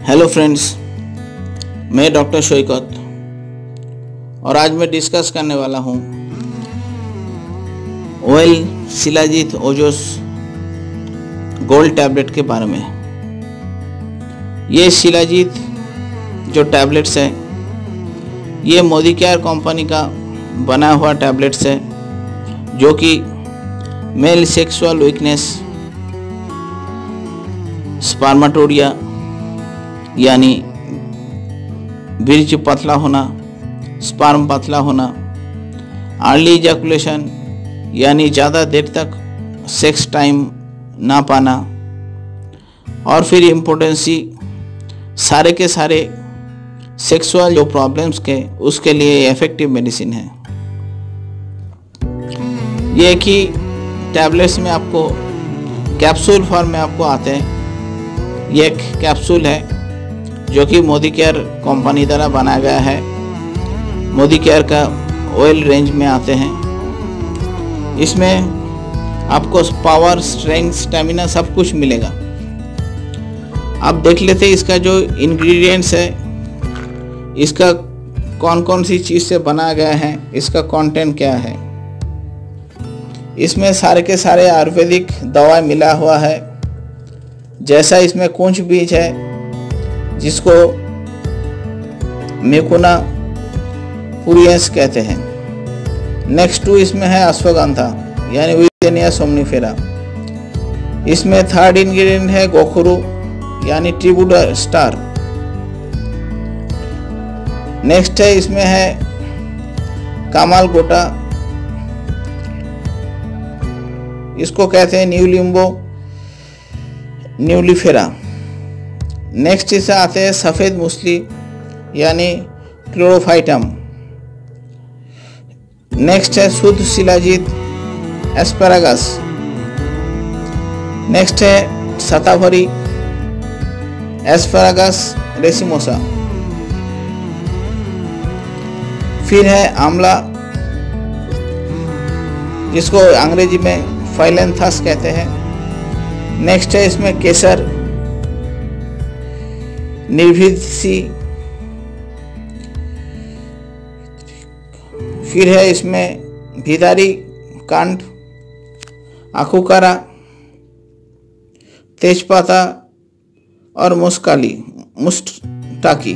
Hello friends, मैं doctor Shaukat और आज मैं डिस्कस करने वाला हूँ ऑयल शिलाजीत ओजोस गोल्ड टैबलेट के बारे में। ये शिलाजीत जो टैबलेट्स है ये मोदीकेयर कंपनी का बना हुआ टैबलेट्स है जो कि मेल सेक्सुअल वीकनेस, स्पर्मेटोरिया यानी बीज पतला होना, स्पर्म पतला होना, अर्ली इजैकुलेशन यानी ज़्यादा देर तक सेक्स टाइम ना पाना और फिर इम्पोर्टेंसी, सारे के सारे सेक्सुअल जो प्रॉब्लम्स के उसके लिए इफेक्टिव मेडिसिन है। ये एक ही टैबलेट्स में आपको कैप्सूल फॉर्म में आपको आते हैं। ये एक कैप्सूल है जो कि मोदीकेयर कंपनी द्वारा बनाया गया है। मोदीकेयर का ऑयल रेंज में आते हैं। इसमें आपको पावर, स्ट्रेंथ, स्टेमिना सब कुछ मिलेगा। आप देख लेते हैं इसका जो इंग्रेडिएंट्स है, इसका कौन कौन सी चीज़ से बनाया गया है, इसका कंटेंट क्या है। इसमें सारे के सारे आयुर्वेदिक दवा मिला हुआ है। जैसा इसमें कुंज बीज है जिसको मेकुना पुरियंस कहते हैं। नेक्स्ट टू इसमें है अश्वगंधा यानी विदेनिया सोमनिफेरा। इसमें थर्ड इंग्रेडिएंट है गोखुरु यानी ट्रिब्यूटा स्टार। नेक्स्ट है इसमें है कामाल गोटा, इसको कहते हैं न्यूलिम्बो न्यूलिफेरा। नेक्स्ट इसे आते हैं सफ़ेद मूसली यानी क्लोरोफाइटम। नेक्स्ट है शुद्ध शिलाजीत एस्पैरागस। नेक्स्ट है शतावरी एस्पैरागस रेसिमोसा। फिर है आंवला जिसको अंग्रेजी में फाइलेंथस कहते हैं। नेक्स्ट है इसमें केसर, निर्भिदसी। फिर है इसमें भिदारी कांड, आखुकारा, तेजपाता और मुस्टाकी।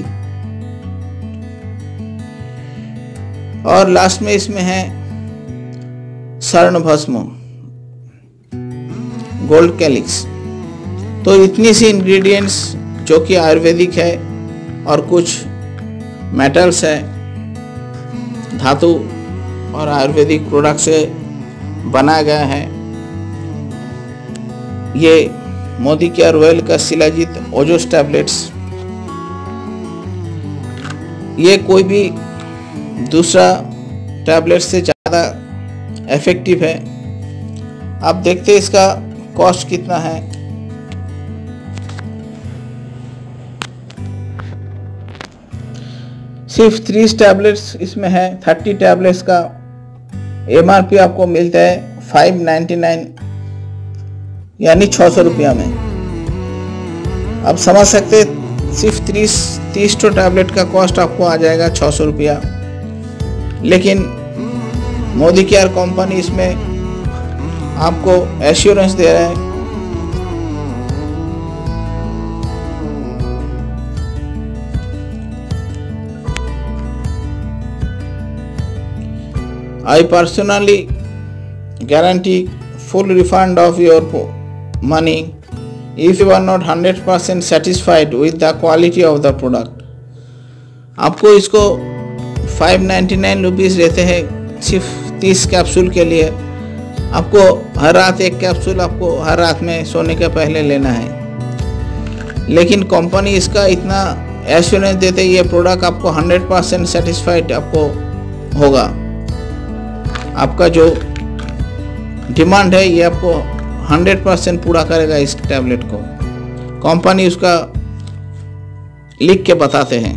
और लास्ट में इसमें है स्वर्ण भस्म, गोल्ड कैलिक्स। तो इतनी सी इंग्रेडिएंट्स जो कि आयुर्वेदिक है और कुछ मेटल्स है, धातु और आयुर्वेदिक प्रोडक्ट से बनाया गया है। ये मोदीकेयर ऑयल का शिलाजीत ओजोस टैबलेट्स, ये कोई भी दूसरा टैबलेट से ज़्यादा इफेक्टिव है। आप देखते हैं इसका कॉस्ट कितना है। सिर्फ 30 टैबलेट्स इसमें है। 30 टैबलेट्स का MRP आपको मिलता है 599 यानी 600 रुपया में। आप समझ सकते सिर्फ 30 टैबलेट का कॉस्ट आपको आ जाएगा 600 रुपया। लेकिन मोदीकेयर कंपनी इसमें आपको एश्योरेंस दे रहा है I personally guarantee full refund of your money if you are not 100% satisfied with the quality of the product। आपको इसको 599 रुपीज़ रहते हैं सिर्फ 30 कैप्सूल के लिए। आपको हर रात एक कैप्सूल आपको हर रात में सोने के पहले लेना है। लेकिन कंपनी इसका इतना एश्योरेंस देते ये प्रोडक्ट आपको 100% सेटिस्फाइड आपको होगा। आपका जो डिमांड है ये आपको 100% पूरा करेगा। इस टैबलेट को कंपनी उसका लिख के बताते हैं।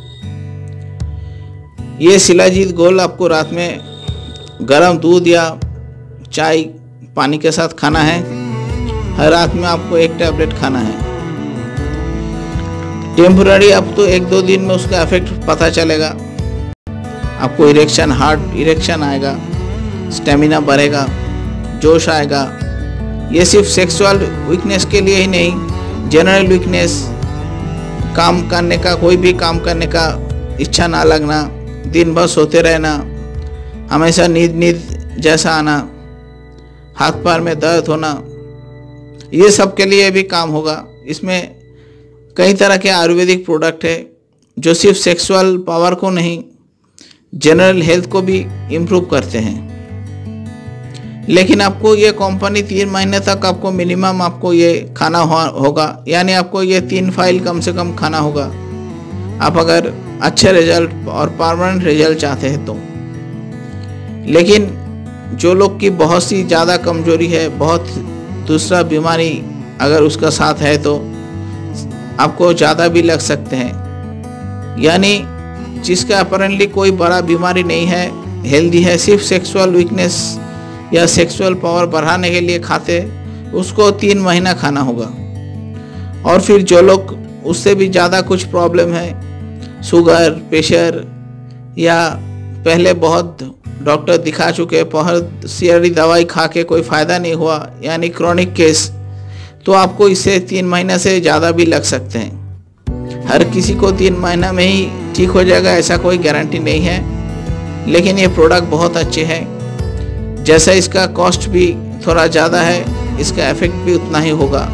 ये शिलाजीत गोल्ड आपको रात में गर्म दूध या चाय पानी के साथ खाना है। हर रात में आपको एक टैबलेट खाना है। टेम्पोररी अब तो 1-2 दिन में उसका इफेक्ट पता चलेगा। आपको इरेक्शन, हार्ट इरेक्शन आएगा, स्टेमिना बढ़ेगा, जोश आएगा। ये सिर्फ सेक्सुअल वीकनेस के लिए ही नहीं, जनरल वीकनेस, काम करने का, कोई भी काम करने का इच्छा ना लगना, दिन भर सोते रहना, हमेशा नींद जैसा आना, हाथ पैर में दर्द होना, ये सब के लिए भी काम होगा। इसमें कई तरह के आयुर्वेदिक प्रोडक्ट है जो सिर्फ सेक्सुअल पावर को नहीं, जनरल हेल्थ को भी इम्प्रूव करते हैं। लेकिन आपको ये कंपनी 3 महीने तक आपको मिनिमम आपको ये खाना होगा, यानी आपको ये 3 फाइल कम से कम खाना होगा, आप अगर अच्छे रिजल्ट और परमानेंट रिजल्ट चाहते हैं तो। लेकिन जो लोग की बहुत सी ज़्यादा कमजोरी है, बहुत दूसरा बीमारी अगर उसका साथ है, तो आपको ज़्यादा भी लग सकते हैं। यानी जिसका अपरेंटली कोई बड़ा बीमारी नहीं है, हेल्दी है, सिर्फ सेक्सुअल वीकनेस या सेक्सुअल पावर बढ़ाने के लिए खाते, उसको 3 महीना खाना होगा। और फिर जो लोग उससे भी ज़्यादा कुछ प्रॉब्लम है, शुगर, प्रेशर, या पहले बहुत डॉक्टर दिखा चुके, बहुत सारी दवाई खा के कोई फ़ायदा नहीं हुआ, यानी क्रॉनिक केस, तो आपको इससे 3 महीने से ज़्यादा भी लग सकते हैं। हर किसी को 3 महीना में ही ठीक हो जाएगा ऐसा कोई गारंटी नहीं है। लेकिन ये प्रोडक्ट बहुत अच्छे हैं। जैसा इसका कॉस्ट भी थोड़ा ज़्यादा है, इसका इफेक्ट भी उतना ही होगा।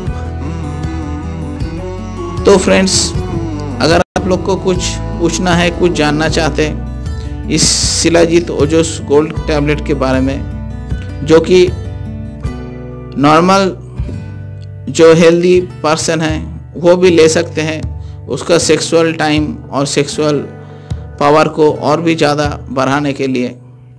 तो फ्रेंड्स, अगर आप लोग को कुछ पूछना है, कुछ जानना चाहते हैं इस शिलाजीत ओजोस गोल्ड टैबलेट के बारे में, जो कि नॉर्मल जो हेल्दी पर्सन है वो भी ले सकते हैं, उसका सेक्सुअल टाइम और सेक्सुअल पावर को और भी ज़्यादा बढ़ाने के लिए।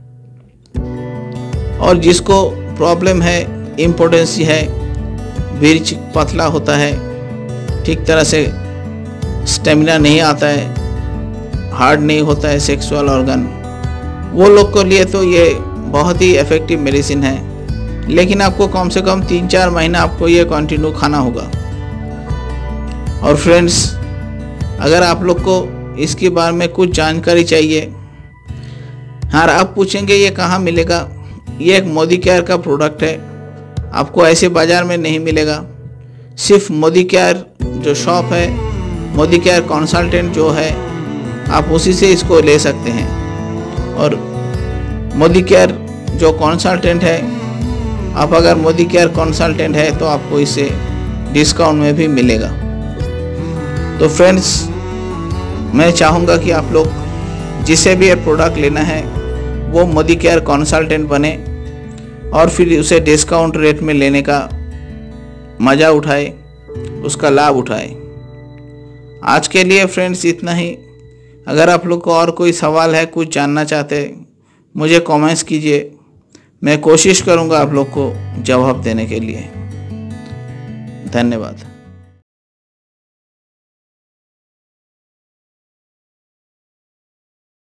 और जिसको प्रॉब्लम है, इम्पोर्टेंसी है, बीज पतला होता है, ठीक तरह से स्टेमिना नहीं आता है, हार्ड नहीं होता है सेक्सुअल ऑर्गन, वो लोग के लिए तो ये बहुत ही इफ़ेक्टिव मेडिसिन है। लेकिन आपको कम से कम 3-4 महीना आपको ये कंटिन्यू खाना होगा। और फ्रेंड्स, अगर आप लोग को इसके बारे में कुछ जानकारी चाहिए, हाँ, आप पूछेंगे ये कहाँ मिलेगा, ये एक मोदी केयर का प्रोडक्ट है, आपको ऐसे बाज़ार में नहीं मिलेगा। सिर्फ मोदी केयर जो शॉप है, मोदी केयर कंसल्टेंट जो है, आप उसी से इसको ले सकते हैं। और मोदी केयर जो कंसल्टेंट है, आप अगर मोदी केयर कंसल्टेंट है तो आपको इसे डिस्काउंट में भी मिलेगा। तो फ्रेंड्स, मैं चाहूँगा कि आप लोग जिसे भी ये प्रोडक्ट लेना है वो मोदी केयर कंसल्टेंट बने और फिर उसे डिस्काउंट रेट में लेने का मज़ा उठाए, उसका लाभ उठाए। आज के लिए फ्रेंड्स इतना ही। अगर आप लोग को और कोई सवाल है, कुछ जानना चाहते हैं, मुझे कमेंट्स कीजिए, मैं कोशिश करूंगा आप लोग को जवाब देने के लिए। धन्यवाद।